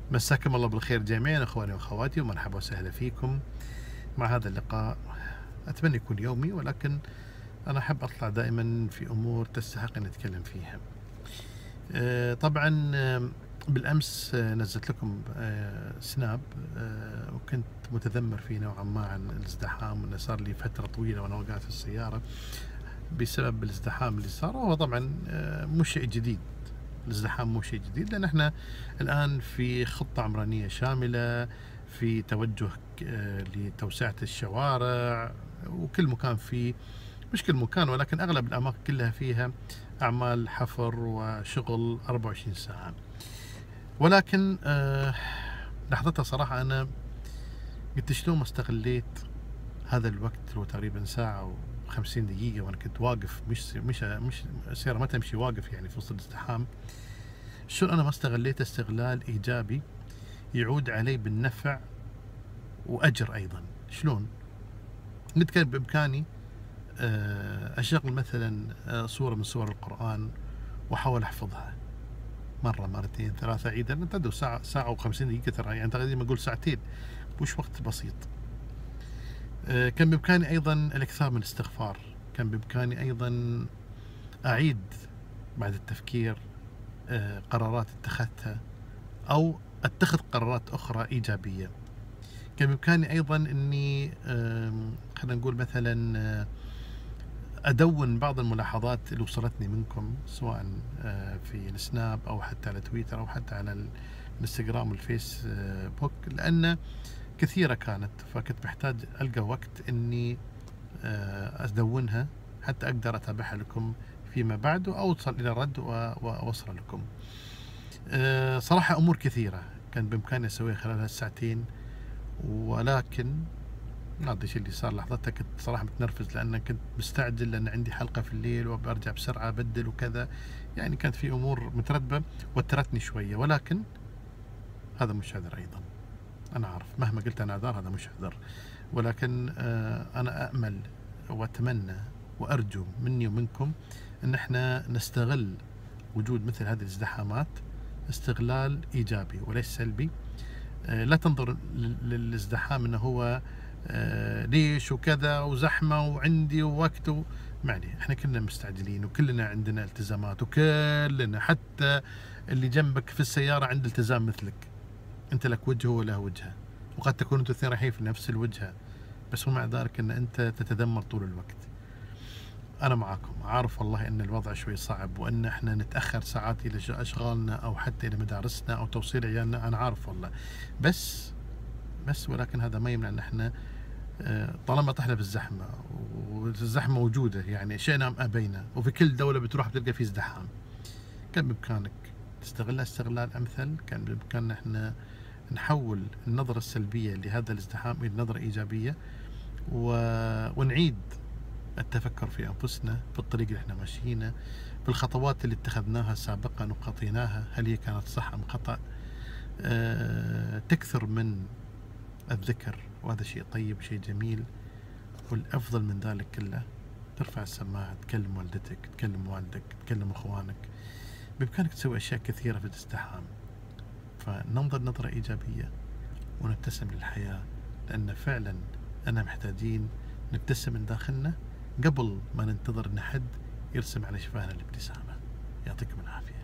مساكم الله بالخير جميعا اخواني واخواتي، ومرحبا وسهلا فيكم مع هذا اللقاء. اتمنى يكون يومي، ولكن انا احب اطلع دائما في امور تستحق ان نتكلم فيها. طبعا بالامس نزلت لكم سناب، وكنت متذمر فيه نوعا ما عن الازدحام، وانه صار لي فتره طويله وانا قاعد في السياره بسبب الازدحام اللي صار. وهو طبعا مو شيء جديد، الازدحام مو شيء جديد، لأن احنا الآن في خطة عمرانية شاملة، في توجه لتوسعة الشوارع، وكل مكان فيه، مش كل مكان ولكن أغلب الأماكن كلها فيها أعمال حفر وشغل 24 ساعة. ولكن لحظتها صراحة أنا قلت شلون ما استغليت هذا الوقت، هو تقريبا ساعة و50 دقيقة وأنا كنت واقف، مش السيارة ما تمشي، واقف يعني في وسط الازدحام. شلون أنا ما استغليت استغلال إيجابي يعود علي بالنفع وأجر أيضا؟ شلون؟ قلت كان بإمكاني أشغل مثلا صورة من صور القرآن وأحاول أحفظها مرة مرتين ثلاثة، عيدا تدو ساعة و50 دقيقة، ترى يعني تقريبا أقول ساعتين، مش وقت بسيط. كان بإمكاني أيضا الإكثار من الاستغفار، كان بإمكاني أيضا أعيد بعد التفكير قرارات اتخذتها، أو أتخذ قرارات أخرى إيجابية. كان بإمكاني أيضا أني خلينا نقول مثلا أدون بعض الملاحظات اللي وصلتني منكم، سواء في السناب أو حتى على تويتر أو حتى على الانستغرام والفيسبوك، لأن كثيرة كانت، فكنت محتاج ألقى وقت أني أدونها حتى أقدر أتابعها لكم فيما بعد، وأوصل إلى رد وأوصل لكم. صراحة أمور كثيرة كان بإمكاني أسويها خلال هالساعتين، ولكن ما أدري اللي صار لحظتها. كنت صراحة متنرفز لأن كنت مستعجل، لأن عندي حلقة في الليل وبرجع بسرعة أبدل وكذا، يعني كانت في أمور مترتبة وترتني شوية. ولكن هذا مش عذر أيضا، أنا أعرف مهما قلت أنا أعذر هذا مش عذر، ولكن أنا أأمل وأتمنى وأرجو مني ومنكم أن احنا نستغل وجود مثل هذه الازدحامات استغلال إيجابي وليس سلبي. لا تنظر للازدحام أنه هو ليش وكذا وزحمة وعندي ووقت معني، احنا كلنا مستعجلين وكلنا عندنا التزامات، وكلنا حتى اللي جنبك في السيارة عنده التزام مثلك، انت لك وجهه وله وجهه، وقد تكون انتوا الاثنين رايحين في نفس الوجهة، بس ومع ذلك ان انت تتذمر طول الوقت. أنا معاكم، عارف والله أن الوضع شوي صعب، وأن إحنا نتأخر ساعات إلى أشغالنا أو حتى إلى مدارسنا أو توصيل عيالنا، أنا عارف والله، بس ولكن هذا ما يمنع أن إحنا طالما طحنا في الزحمة، والزحمة موجودة يعني شئنا أم أبينا، وفي كل دولة بتروح بتلقى في ازدحام، كان بإمكانك تستغلها استغلال أمثل. كان بإمكاننا إحنا نحول النظرة السلبية لهذا الازدحام إلى نظرة إيجابية، ونعيد التفكر في أنفسنا، في الطريق اللي احنا ماشيينه، في الخطوات اللي اتخذناها سابقا وخطيناها، هل هي كانت صح أم خطأ. تكثر من الذكر، وهذا شيء طيب شيء جميل. والأفضل من ذلك كله ترفع السماعة، تكلم والدتك، تكلم والدك، تكلم أخوانك. بإمكانك تسوي أشياء كثيرة في الازدحام، فننظر نظرة إيجابية ونبتسم للحياة، لأن فعلا أنا محتاجين نبتسم من داخلنا قبل ما ننتظر أن حد يرسم على شفاهنا الابتسامة. يعطيكم العافية.